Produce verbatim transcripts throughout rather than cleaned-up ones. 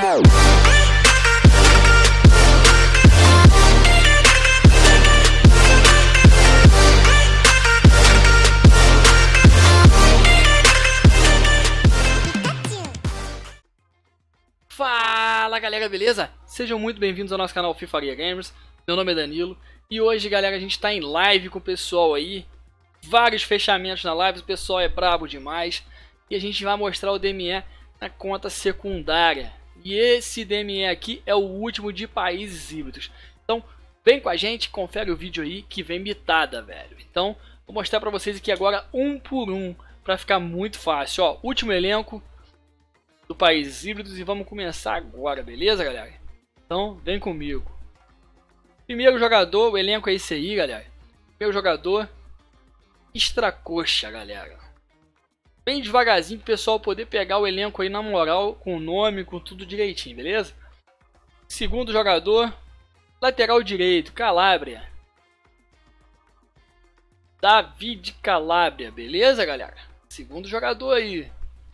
Fala galera, beleza? Sejam muito bem-vindos ao nosso canal Fifaria Gamers. Meu nome é Danilo e hoje, galera, a gente está em live com o pessoal aí. Vários fechamentos na live, o pessoal é brabo demais. E a gente vai mostrar o D M E na conta secundária. E esse D M E aqui é o último de países híbridos. Então vem com a gente, confere o vídeo aí que vem mitada, velho. Então vou mostrar pra vocês aqui agora um por um, pra ficar muito fácil. Ó, último elenco do países híbridos e vamos começar agora, beleza, galera? Então vem comigo. Primeiro jogador, o elenco é esse aí, galera. Primeiro jogador, Extracoxa, galera. Bem devagarzinho para o pessoal poder pegar o elenco aí na moral, com o nome, com tudo direitinho, beleza? Segundo jogador, lateral direito, Calabria. David Calabria, beleza, galera? Segundo jogador aí.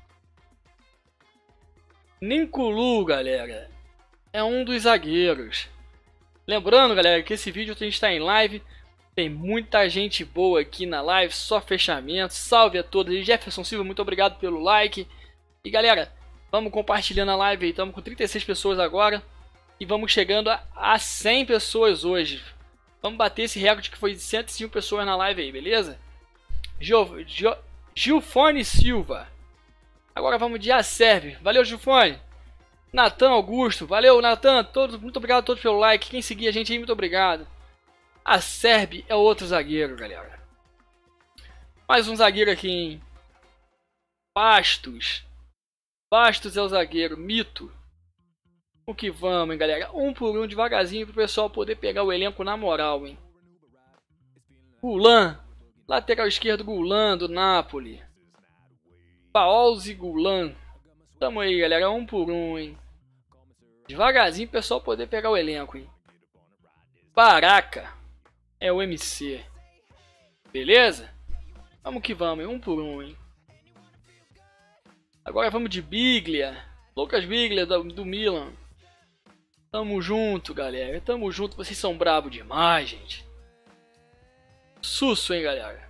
Ninkulu, galera, é um dos zagueiros. Lembrando, galera, que esse vídeo a gente está em live. Tem muita gente boa aqui na live, só fechamento. Salve a todos. Jefferson Silva, muito obrigado pelo like. E galera, vamos compartilhando a live aí. Estamos com trinta e seis pessoas agora. E vamos chegando a, a cem pessoas hoje. Vamos bater esse recorde que foi de cento e cinco pessoas na live aí, beleza? Gil, Gil, Gilfone Silva. Agora vamos de Acerbe. Valeu, Gilfone. Natan Augusto. Valeu, Natan. Todos, muito obrigado a todos pelo like. Quem seguir a gente aí, muito obrigado. Acerbe é outro zagueiro, galera. Mais um zagueiro aqui, hein? Bastos. Bastos é o zagueiro. Mito. O que vamos, hein, galera? Um por um, devagarzinho, para o pessoal poder pegar o elenco na moral, hein? Gulan. Lateral esquerdo, Gulan, do Napoli. Paolzi Gulan. Tamo aí, galera. Um por um, hein? Devagarzinho, pro pessoal poder pegar o elenco, hein? Baraca. É o M C. Beleza? Vamos que vamos, hein? Um por um, hein? Agora vamos de Biglia. Lucas Biglia, do, do Milan. Tamo junto, galera. Tamo junto. Vocês são bravos demais, gente. Susso, hein, galera?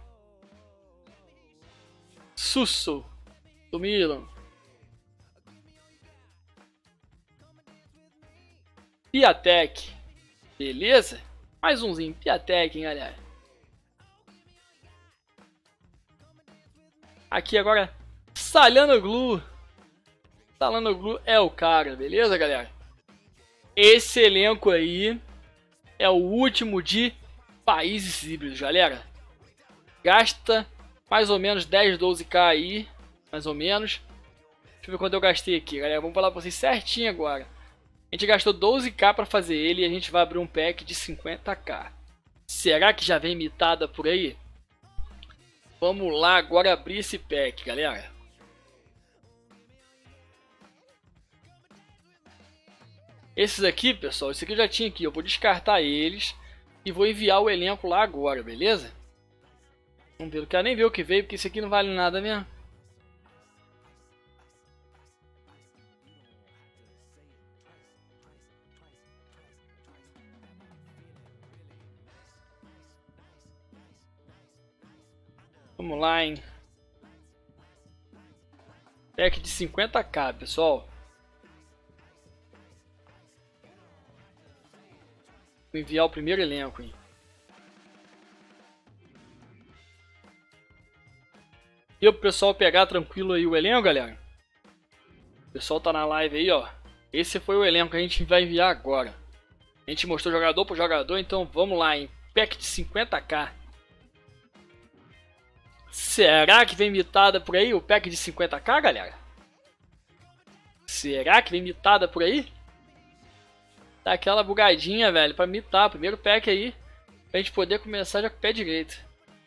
Susso. Do Milan. Piatek. Beleza? Mais umzinho. Piatek, hein, galera? Aqui agora, Çalhanoğlu. Çalhanoğlu é o cara, beleza, galera? Esse elenco aí é o último de países híbridos, galera. Gasta mais ou menos dez, doze k aí. Mais ou menos. Deixa eu ver quanto eu gastei aqui, galera. Vamos falar pra vocês certinho agora. A gente gastou doze k para fazer ele e a gente vai abrir um pack de cinquenta k. Será que já vem mitada por aí? Vamos lá agora abrir esse pack, galera. Esses aqui, pessoal, esse aqui eu já tinha aqui. Eu vou descartar eles e vou enviar o elenco lá agora, beleza? Vamos ver, eu não quero nem ver o que veio, porque esse aqui não vale nada mesmo. Vamos lá, hein? Pack de cinquenta k, pessoal. Vou enviar o primeiro elenco, hein? E o pessoal pegar tranquilo aí o elenco, galera. O pessoal tá na live aí, ó. Esse foi o elenco que a gente vai enviar agora. A gente mostrou jogador por jogador, então vamos lá, hein? Pack de cinquenta k. Será que vem mitada por aí o pack de cinquenta k, galera? Será que vem mitada por aí? Tá aquela bugadinha, velho, pra mitar. Primeiro pack aí, pra gente poder começar já com o pé direito.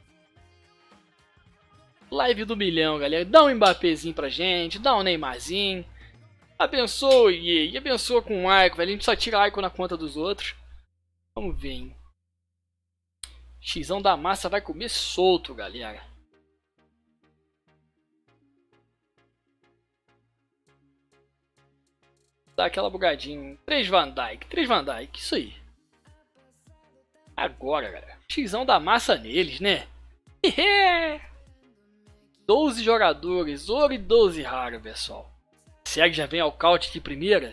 Live do milhão, galera. Dá um Mbappézinho pra gente, dá um Neymarzinho. Abençoe, e abençoa com um Aiko, velho. A gente só tira Aiko na conta dos outros. Vamos ver, hein? Xão da massa vai comer solto, galera. Dá aquela bugadinha. três Van Dijk. três Van Dijk. Isso aí. Agora, galera. Xão da massa neles, né? doze jogadores. Ouro e doze raro, pessoal. Será que já vem ao caute de primeira?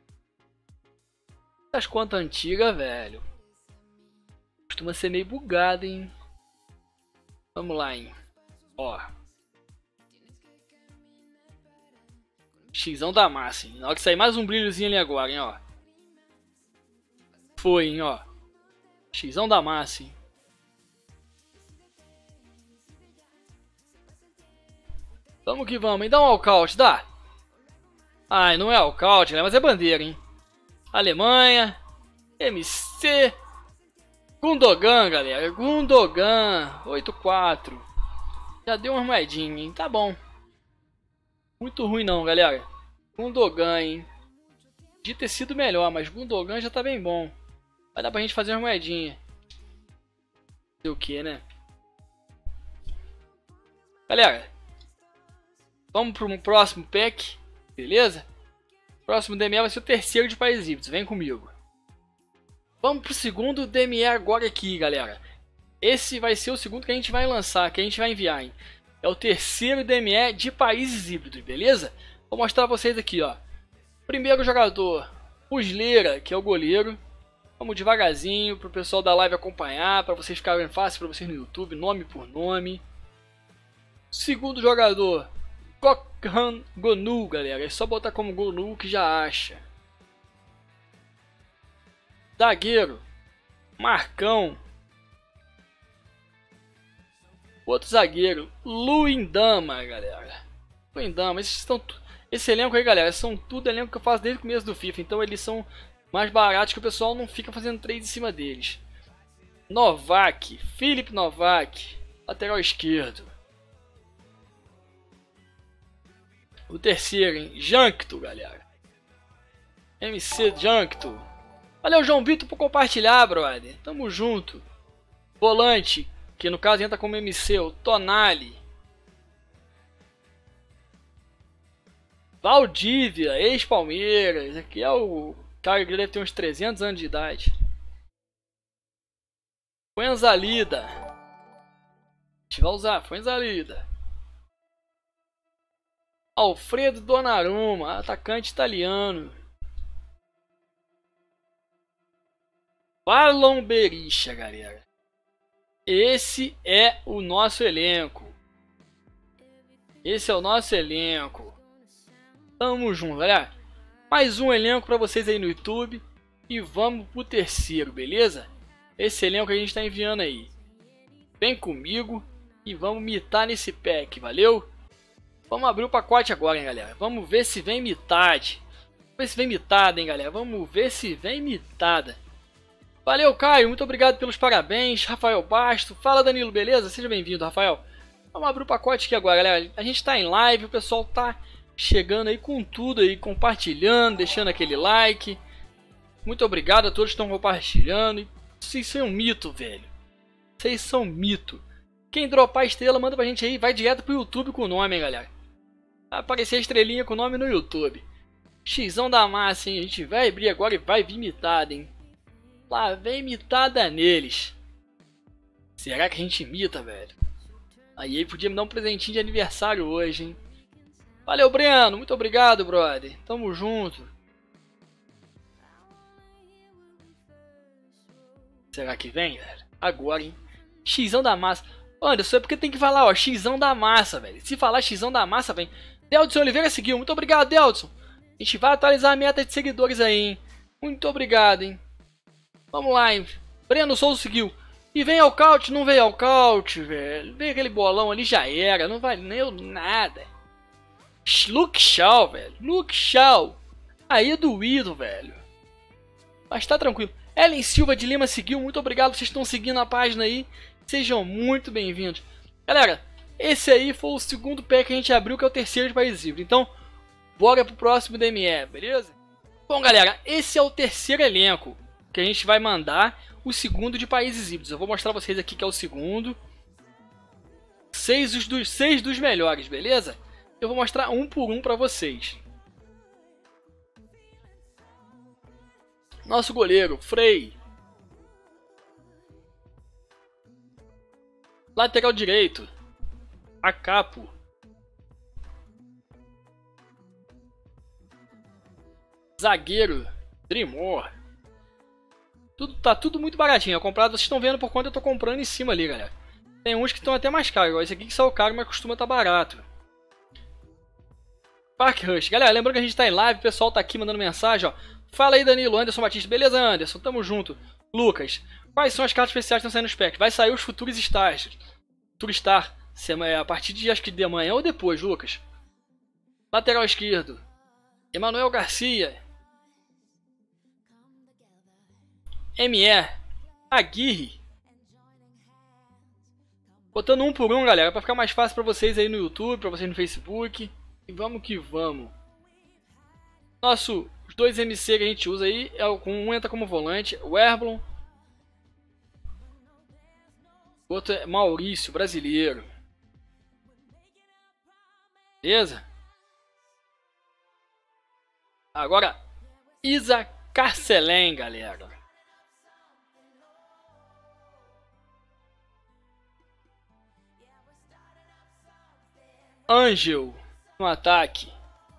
As contas antigas, velho. Costuma ser meio bugado, hein? Vamos lá, hein? Ó. Xão da massa, hein? Na hora que sair mais um brilhozinho ali agora, hein, ó. Foi, hein, ó. Xão da massa, hein? Vamos que vamos, hein? Dá um walkout, dá? Ai, não é walkout, né? Mas é bandeira, hein? Alemanha. M C. Gundogan, galera. Gundogan. oito quatro. Já deu uma moedinha, hein? Tá bom. Muito ruim não, galera. Gundogan, hein? Podia ter sido melhor, mas Gundogan já tá bem bom. Vai dar pra gente fazer uma moedinha. Fazer o que, né? Galera, vamos pro próximo pack, beleza? Próximo D M E vai ser o terceiro de países híbridos, vem comigo. Vamos pro segundo D M E agora aqui, galera. Esse vai ser o segundo que a gente vai lançar, que a gente vai enviar, hein? É o terceiro D M E de países híbridos, beleza? Vou mostrar pra vocês aqui, ó. Primeiro jogador, Muslera, que é o goleiro. Vamos devagarzinho pro pessoal da live acompanhar, para vocês ficarem fácil para vocês no YouTube, nome por nome. Segundo jogador, Kokhan Gonu, galera. É só botar como Gonu que já acha. Zagueiro, Marcão. Outro zagueiro, Luindama, galera. Luindama, esses estão, esse elenco aí, galera, são tudo elenco que eu faço desde o começo do FIFA. Então eles são mais baratos, que o pessoal não fica fazendo trade em cima deles. Novak, Felipe Novak, lateral esquerdo. O terceiro, hein? Jankto, galera. M C Jankto. Valeu, João Vitor, por compartilhar, brother. Tamo junto. Volante, que no caso entra como M C, o Tonali. Valdívia, ex-Palmeiras. Aqui é o cara que deve ter uns trezentos anos de idade. Fuenzalida. A gente vai usar Fuenzalida. Alfredo Donnarumma, atacante italiano. Marlon Berisha, galera. Esse é o nosso elenco. Esse é o nosso elenco. Tamo junto, galera. Mais um elenco para vocês aí no YouTube. E vamos pro terceiro, beleza? Esse elenco que a gente tá enviando aí. Vem comigo e vamos mitar nesse pack, valeu? Vamos abrir o pacote agora, hein, galera. Vamos ver se vem mitade. Vamos ver se vem mitada, hein, galera. Vamos ver se vem mitada. Valeu, Caio. Muito obrigado pelos parabéns. Rafael Basto. Fala, Danilo, beleza? Seja bem-vindo, Rafael. Vamos abrir o pacote aqui agora, galera. A gente tá em live, o pessoal tá chegando aí com tudo aí, compartilhando, deixando aquele like. Muito obrigado a todos que estão compartilhando. Vocês são um mito, velho. Vocês são mito. Quem dropar a estrela, manda pra gente aí. Vai direto pro YouTube com o nome, hein, galera. Vai aparecer a estrelinha com o nome no YouTube. Xão da massa, hein. A gente vai abrir agora e vai vir mitada, hein. Lá vem mitada neles. Será que a gente imita, velho? Aí ele podia me dar um presentinho de aniversário hoje, hein. Valeu, Breno. Muito obrigado, brother. Tamo junto. Será que vem, velho? Agora, hein. Xão da massa. Anderson, é porque tem que falar, ó, Xão da massa, velho. Se falar Xão da massa, vem. Deldson Oliveira seguiu. Muito obrigado, Deldson. A gente vai atualizar a meta de seguidores aí, hein. Muito obrigado, hein. Vamos lá, hein. Breno Souza seguiu. E vem ao caute, não veio ao caute, velho. Veio aquele bolão ali, já era. Não valeu nada. Luke Shaw, velho. Luke Shaw. Aí é doído, velho. Mas tá tranquilo. Ellen Silva de Lima seguiu. Muito obrigado, vocês estão seguindo a página aí. Sejam muito bem-vindos. Galera, esse aí foi o segundo pack que a gente abriu, que é o terceiro de país híbrido. Então, bora pro próximo D M E, beleza? Bom, galera, esse é o terceiro elenco que a gente vai mandar, o segundo de países híbridos. Eu vou mostrar pra vocês aqui que é o segundo. Seis dos, seis dos melhores, beleza? Eu vou mostrar um por um pra vocês. Nosso goleiro, Frei. Lateral direito, Acapo. Zagueiro, Drimor. Tudo, tá tudo muito baratinho. É comprado, vocês estão vendo por quanto eu tô comprando em cima ali, galera. Tem uns que estão até mais caros. Esse aqui que saiu caro, mas costuma estar barato. Park Rush. Galera, lembrando que a gente tá em live, o pessoal tá aqui mandando mensagem, ó. Fala aí, Danilo, Anderson Batista. Beleza, Anderson? Tamo junto. Lucas, quais são as cartas especiais que estão saindo nos packs? Vai sair os futuros stars. Future Star. A partir de, acho que de amanhã ou depois, Lucas. Lateral esquerdo, Emanuel Garcia. M E. Aguirre. Botando um por um, galera, pra ficar mais fácil pra vocês aí no YouTube, pra vocês no Facebook. E vamos que vamos. Nosso, os dois M C que a gente usa aí, é o, um entra como volante, o Erblon. O outro é Maurício, brasileiro. Beleza? Agora, Isa Carcelém, galera. Angel no ataque.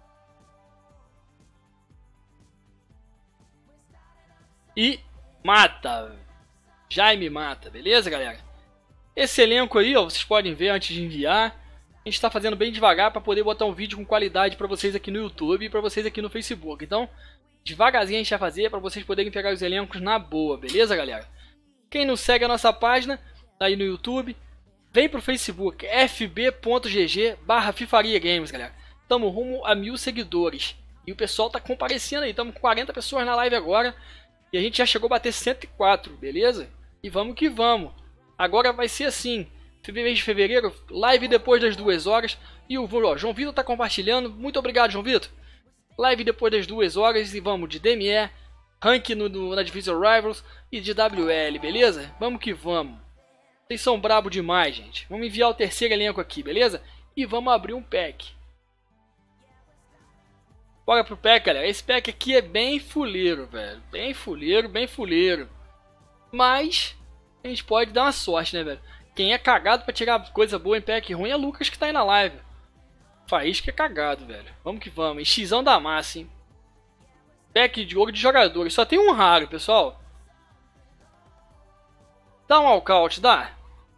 E Mata. Jaime Mata, beleza, galera? Esse elenco aí, ó, vocês podem ver antes de enviar. A gente está fazendo bem devagar para poder botar um vídeo com qualidade para vocês aqui no YouTube e para vocês aqui no Facebook. Então, devagarzinho a gente vai fazer para vocês poderem pegar os elencos na boa, beleza, galera? Quem não segue a nossa página, tá aí no YouTube, vem pro Facebook, f b ponto g g barra Fifaria Games, galera. Tamo rumo a mil seguidores. E o pessoal tá comparecendo aí, estamos com quarenta pessoas na live agora. E a gente já chegou a bater cento e quatro, beleza? E vamos que vamos. Agora vai ser assim, mês de fevereiro, live depois das duas horas. E o ó, João Vitor tá compartilhando, muito obrigado, João Vitor. Live depois das duas horas e vamos de D M E, rank no, no, na Division Rivals e de W L, beleza? Vamos que vamos. Vocês são brabo demais, gente. Vamos enviar o terceiro elenco aqui, beleza? E vamos abrir um pack. Bora pro pack, galera. Esse pack aqui é bem fuleiro, velho. Bem fuleiro, bem fuleiro. Mas a gente pode dar uma sorte, né, velho? Quem é cagado pra tirar coisa boa em pack ruim é Lucas, que tá aí na live. Faísca é cagado, velho. Vamos que vamos. E xizão da massa, hein? Pack de ouro de jogadores. Só tem um raro, pessoal. Dá um walkout, dá?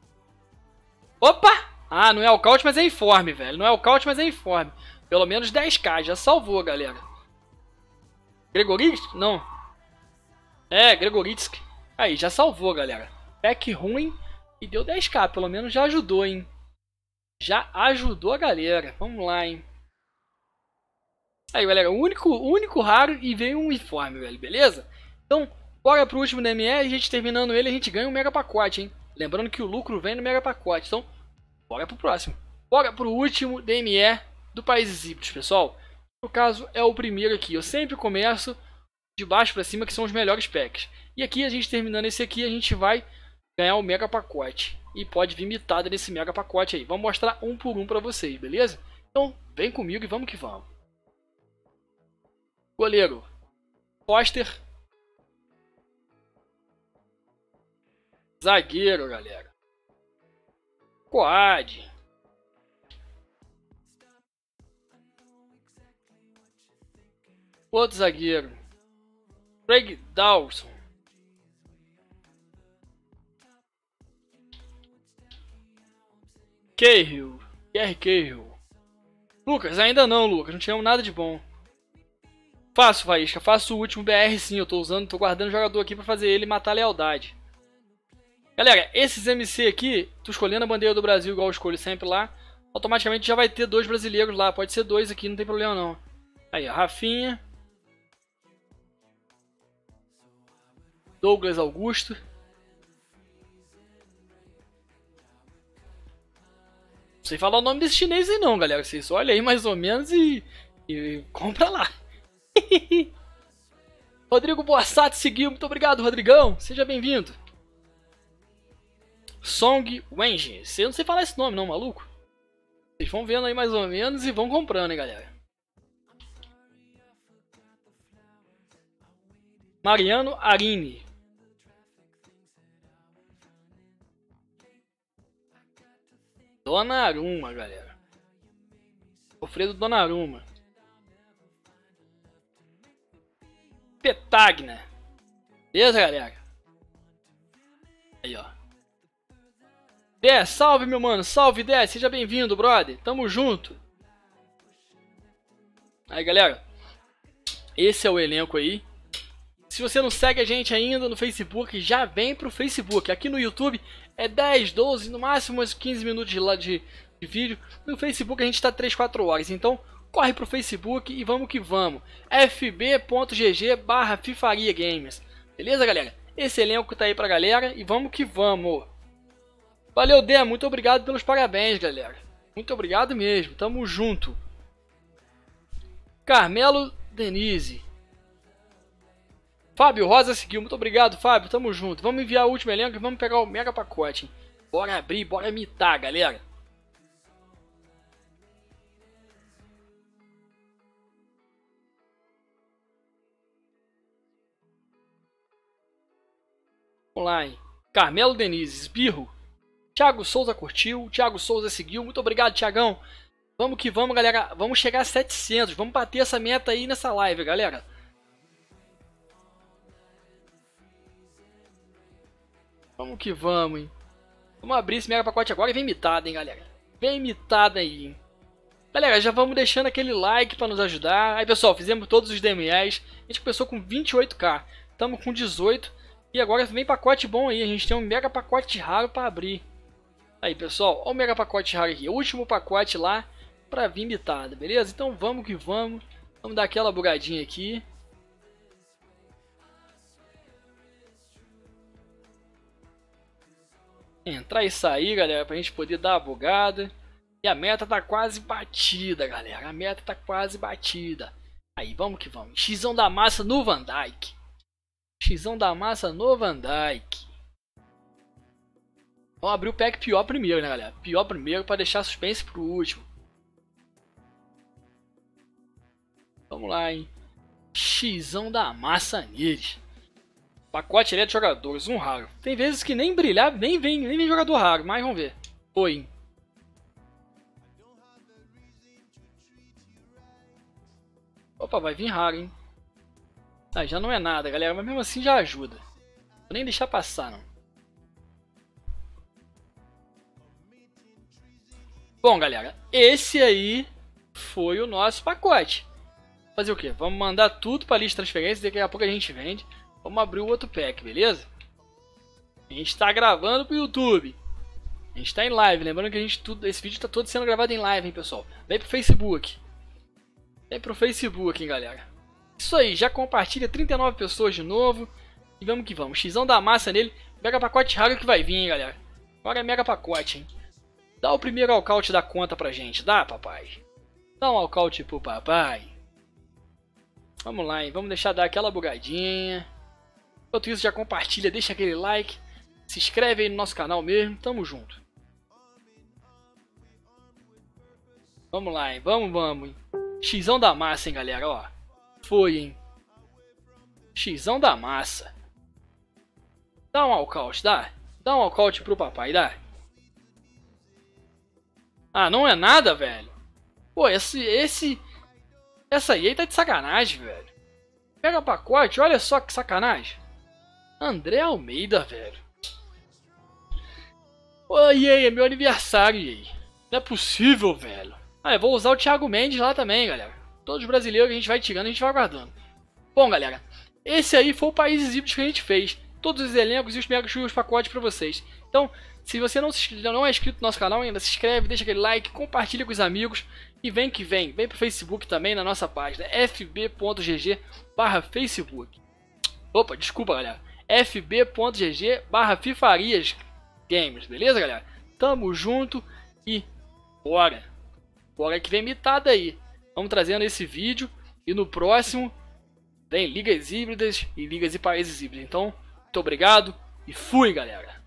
Opa! Ah, não é walkout, mas é informe, velho. Não é walkout, mas é informe. Pelo menos dez k, já salvou, galera. Gregoritsky? Não. É, Gregoritsky. Aí, já salvou, galera. Pack ruim e deu dez k. Pelo menos já ajudou, hein. Já ajudou a galera. Vamos lá, hein. Aí, galera, o único, o único raro e veio um informe, velho. Beleza? Então, bora pro último D M E. A gente terminando ele, a gente ganha um mega pacote, hein. Lembrando que o lucro vem no mega pacote. Então, bora pro próximo. Bora pro último D M E do Países Híbridos, pessoal. No caso, é o primeiro aqui. Eu sempre começo de baixo para cima, que são os melhores packs. E aqui, a gente terminando esse aqui, a gente vai ganhar o mega pacote. E pode vir mitada nesse mega pacote aí. Vamos mostrar um por um para vocês, beleza? Então, vem comigo e vamos que vamos. Goleiro, Foster. Zagueiro, galera, Coad. Outro zagueiro, Craig Dawson. Cahill, Pierre Cahill. Lucas, ainda não, Lucas, não tivemos nada de bom. Faço, Faísca, faço o último B R sim, eu tô usando, tô guardando o jogador aqui pra fazer ele matar a lealdade. Galera, esses M C aqui, tu escolhendo a bandeira do Brasil igual eu escolho sempre lá, automaticamente já vai ter dois brasileiros lá, pode ser dois aqui, não tem problema não. Aí, ó, Rafinha. Douglas Augusto. Não sei falar o nome desse chinês aí não, galera. Vocês olham aí mais ou menos e, e compra lá. Rodrigo Boassati seguiu. Muito obrigado, Rodrigão. Seja bem-vindo. Song Wenji. Eu não sei falar esse nome não, maluco. Vocês vão vendo aí mais ou menos e vão comprando, hein, galera. Mariano Arini. Donnarumma, galera. Alfredo Donnarumma. Petagna. Beleza, galera? Aí, ó. Dé, salve, meu mano. Salve, Dé. Seja bem-vindo, brother. Tamo junto. Aí, galera. Esse é o elenco aí. Se você não segue a gente ainda no Facebook, já vem pro Facebook. Aqui no YouTube é dez, doze, no máximo uns quinze minutos de, de, de vídeo. No Facebook a gente tá três, quatro horas. Então, corre pro Facebook e vamos que vamos. f b ponto g g barra Fifaria Games. Beleza, galera? Esse elenco tá aí pra galera e vamos que vamos. Valeu, Dé. Muito obrigado pelos parabéns, galera. Muito obrigado mesmo. Tamo junto. Carmelo Denise. Fábio Rosa seguiu. Muito obrigado, Fábio. Tamo junto. Vamos enviar o último elenco e vamos pegar o mega pacote. Hein? Bora abrir, bora mitar, galera. Vamos lá, hein? Carmelo Denise, Esbirro. Thiago Souza curtiu. Thiago Souza seguiu. Muito obrigado, Thiagão. Vamos que vamos, galera. Vamos chegar a setecentos. Vamos bater essa meta aí nessa live, galera. Vamos que vamos, hein? Vamos abrir esse mega pacote agora e vem mitada, hein, galera? Vem mitada aí, hein? Galera, já vamos deixando aquele like pra nos ajudar. Aí, pessoal, fizemos todos os D M Es. A gente começou com vinte e oito K. Estamos com dezoito. E agora vem pacote bom aí. A gente tem um mega pacote raro pra abrir. Aí, pessoal, olha o mega pacote raro aqui. O último pacote lá pra vir mitada, beleza? Então vamos que vamos. Vamos dar aquela bugadinha aqui. Entrar e sair, galera, pra gente poder dar a bugada. E a meta tá quase batida, galera. A meta tá quase batida. Aí, vamos que vamos. Xão da massa no Van Dijk. Xão da massa no Van Dijk. Vamos abrir o pack pior primeiro, né, galera? Pior primeiro pra deixar suspense pro último. Vamos lá, hein. Xão da massa neles. Pacote elétrico de jogadores, um raro. Tem vezes que nem brilhar, nem vem, nem vem jogador raro, mas vamos ver. Foi, hein. Opa, vai vir raro, hein. Ah, já não é nada, galera, mas mesmo assim já ajuda. Vou nem deixar passar, não. Bom, galera, esse aí foi o nosso pacote. Fazer o que? Vamos mandar tudo para a lista de transferência, daqui a pouco a gente vende. Vamos abrir o outro pack, beleza? A gente está gravando pro YouTube. A gente está em live, lembrando que a gente tudo, esse vídeo está todo sendo gravado em live, hein, pessoal? Vem pro Facebook. Vem pro Facebook, hein, galera? Isso aí, já compartilha trinta e nove pessoas de novo. E vamos que vamos. Xão da massa nele. Mega pacote raro que vai vir, hein, galera? Agora é mega pacote, hein? Dá o primeiro alcaute da conta pra gente. Dá, papai? Dá um alcaute pro papai. Vamos lá, hein? Vamos deixar dar aquela bugadinha. Enquanto isso, já compartilha, deixa aquele like. Se inscreve aí no nosso canal mesmo. Tamo junto. Vamos lá, hein? Vamos, vamos, hein? Xão da massa, hein, galera? Ó. Foi, hein? Xão da massa. Dá um alcaute, dá? Dá um alcaute pro papai, dá? Ah, não é nada, velho. Pô, esse... esse essa aí tá de sacanagem, velho. Pega pacote, olha só que sacanagem. André Almeida, velho. Pô, e aí, é meu aniversário, e aí? Não é possível, velho. Ah, eu vou usar o Thiago Mendes lá também, galera. Todos os brasileiros que a gente vai tirando, a gente vai guardando. Bom, galera, esse aí foi o Países Híbridos que a gente fez. Todos os elencos e os mega churros pacotes pra vocês. Então, se você não, se, não é inscrito no nosso canal ainda, se inscreve, deixa aquele like, compartilha com os amigos. E vem que vem, vem pro Facebook também na nossa página, f b ponto g g barra Facebook. Opa, desculpa, galera. f b ponto g g barra Fifarias Games, beleza, galera? Tamo junto e bora. Bora que vem mitada aí. Vamos trazendo esse vídeo e no próximo vem ligas híbridas e ligas e países híbridos. Então, muito obrigado e fui, galera.